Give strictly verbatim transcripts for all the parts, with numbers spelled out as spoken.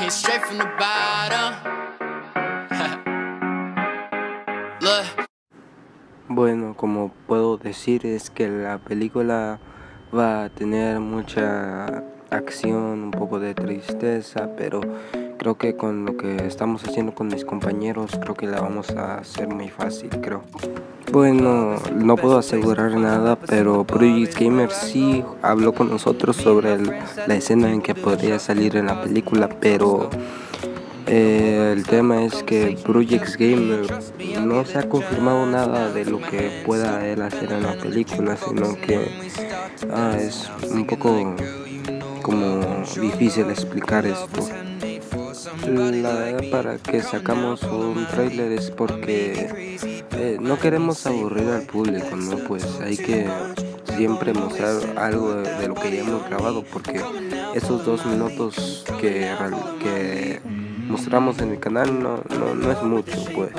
came straight from the bottom. Look. Bueno, como puedo decir es que la película va a tener mucha acción, un poco de tristeza, pero creo que con lo que estamos haciendo con mis compañeros, creo que la vamos a hacer muy fácil, creo. Bueno, no puedo asegurar nada, pero Project Gamer sí habló con nosotros sobre el, la escena en que podría salir en la película, pero eh, el tema es que Project Gamer no se ha confirmado nada de lo que pueda él hacer en la película, sino que ah, es un poco como difícil explicar esto. La verdad, para que sacamos un trailer es porque eh, no queremos aburrir al público, ¿no? Pues hay que siempre mostrar algo de, de lo que ya hemos grabado, porque esos dos minutos que, que mostramos en el canal no, no, no es mucho, pues.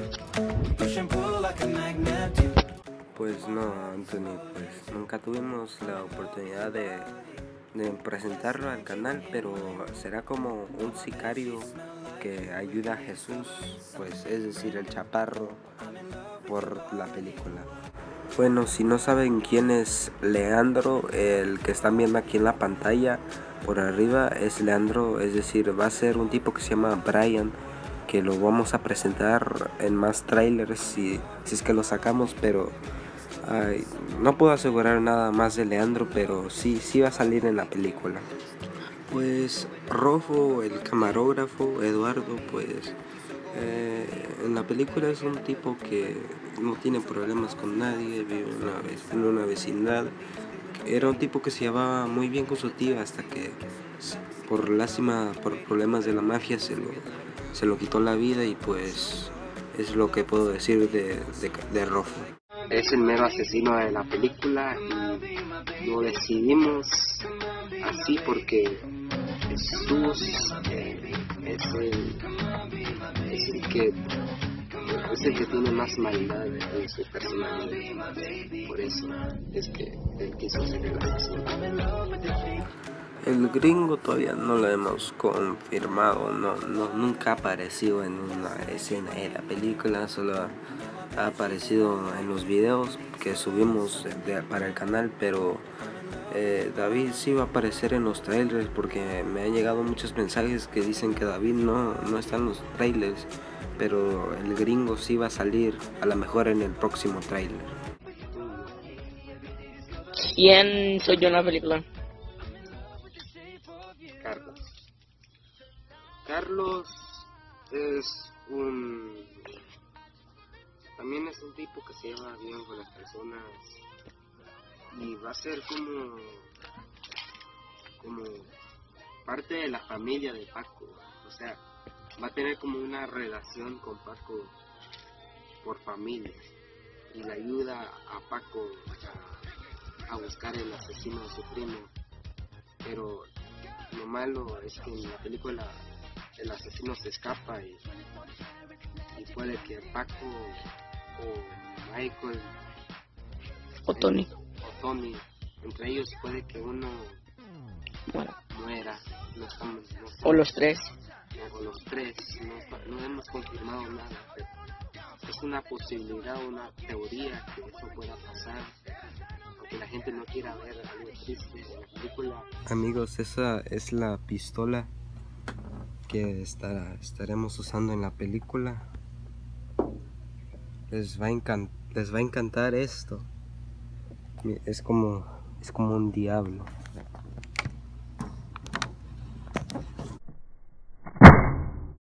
Pues no, Anthony, pues nunca tuvimos la oportunidad de, de presentarlo al canal, pero será como un sicario que ayuda a Jesús, pues es decir, el chaparro, por la película. Bueno, si no saben quién es Leandro, el que están viendo aquí en la pantalla por arriba es Leandro, es decir, va a ser un tipo que se llama Brian, que lo vamos a presentar en más trailers si, si es que lo sacamos, pero ay, no puedo asegurar nada más de Leandro, pero sí, sí va a salir en la película. Pues Rofo, el camarógrafo, Eduardo, pues eh, en la película es un tipo que no tiene problemas con nadie, vive en una, vez, en una vecindad. Era un tipo que se llevaba muy bien con su tía hasta que por lástima, por problemas de la mafia se lo, se lo quitó la vida, y pues es lo que puedo decir de, de, de Rofo. Es el mero asesino de la película y lo decidimos así porque Jesús eh, es, el, es el que es el que tiene más maldad en su personalidad. Por eso es que él quiso ser el asesino. El gringo todavía no lo hemos confirmado, no, no, nunca ha aparecido en una escena de la película, solo ha, ha aparecido en los videos que subimos de, para el canal, pero eh, David sí va a aparecer en los trailers, porque me han llegado muchos mensajes que dicen que David no, no está en los trailers, pero el gringo sí va a salir a lo mejor en el próximo trailer. ¿Quién soy yo en la película? Carlos. Carlos es un... también es un tipo que se lleva bien con las personas y va a ser como... como parte de la familia de Paco. O sea, va a tener como una relación con Paco por familia y le ayuda a Paco a, a buscar el asesino de su primo. Pero lo malo es que en la película el asesino se escapa y, y puede que Paco o Michael O Tony. eh, o Tony, entre ellos puede que uno Bueno. muera. No estamos, no estamos, O los tres. o los tres, no, no hemos confirmado nada, pero es una posibilidad, una teoría que eso pueda pasar, aunque la gente no quiera ver algo triste en la película. Amigos, esa es la pistola que estará, estaremos usando en la película. Les va a encantar, les va a encantar esto. Es como, es como un diablo.